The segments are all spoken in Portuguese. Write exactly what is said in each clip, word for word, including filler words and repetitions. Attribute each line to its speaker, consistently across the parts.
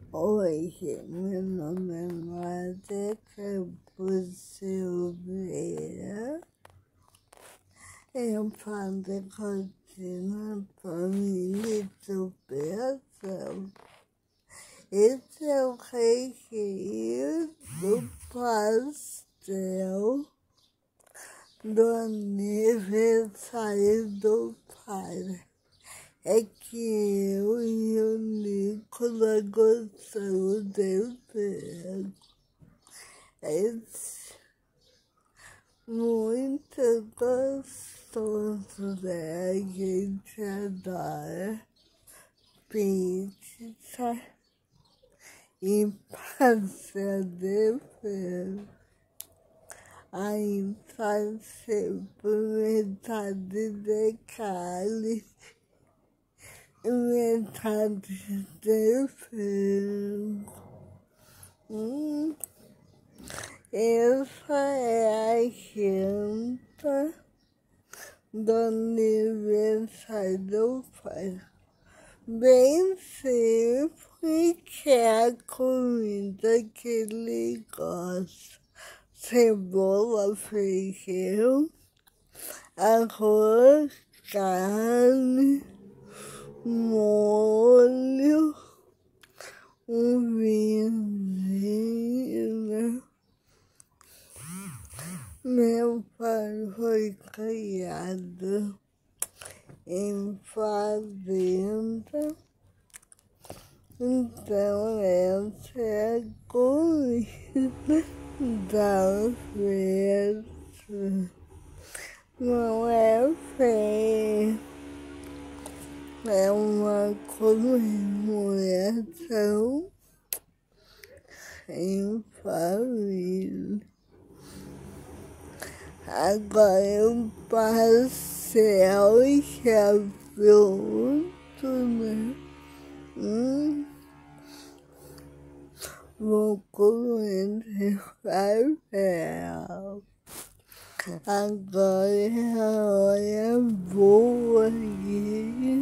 Speaker 1: Oi, meu nome é Márcia Campos Silveira. Eu faço rotina, família e superação. Esse é o recheio do pastel do aniversário do pai. É que eu e o Nicolas gostamos de ver. É muito gostoso, né? A gente adora pizza e pastel de feira. Aí faz sempre metade de carne e metade de frango. Hum, essa é a janta do aniversário do pai. Bem simples, que é a comida que ele gosta. Cebola, feijão, arroz, carne, molho, um vinho. Meu pai foi criado em fazenda, então essa é a comida da festa. Não é feia, é uma comemoração em família. Agora o pastel já pronto, né? Hum, vou comer esse pastel. Agora é a hora boa aqui.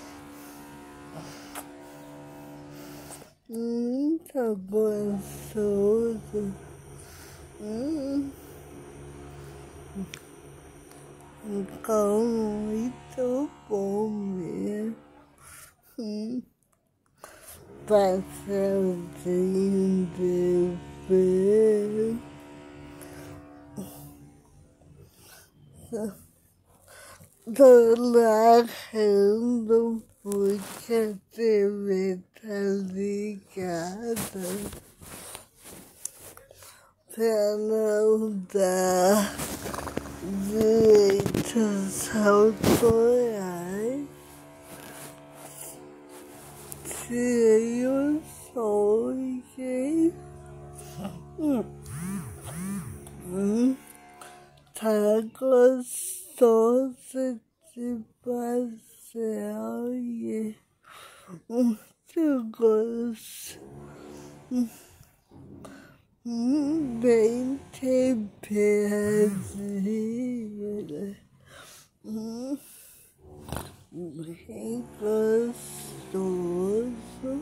Speaker 1: Muito gostoso. Hum. Ficou muito bom mesmo. Hum. Pastelzinho de feira. Tô largando porque a T V tá ligada pra não dar direitos autorais. Tirei o som, gente. Hum. Hum. Tá gostoso de pastel e muito gosto. Hum, bem temperadinho. Hum, bem gostoso.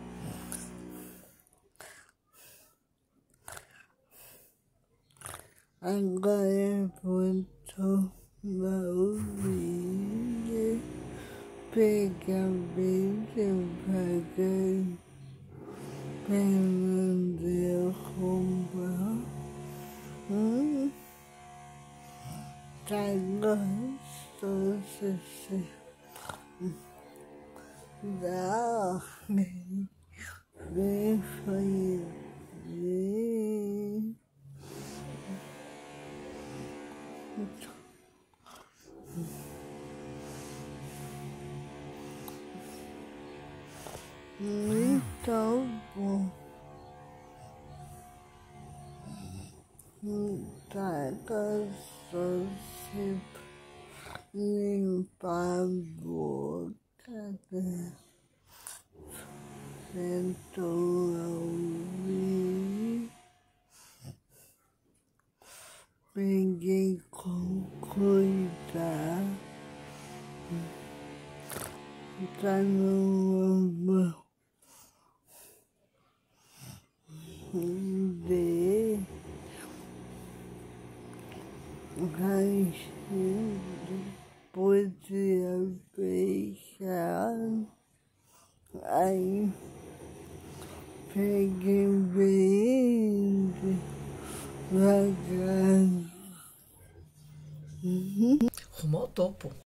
Speaker 1: Agora eu vou tomar o vinho, pegar bem devagar pra não derrubar. Hum, tá gostoso assim. Dá bem, bem feliz. Muito bom. Tá gostoso de limpar a boca, né? Sentou a ouvir. Peguei com cuidado. Tá numa de mas podia fechar. Aí peguei bem devagar.
Speaker 2: Rumo ao topo.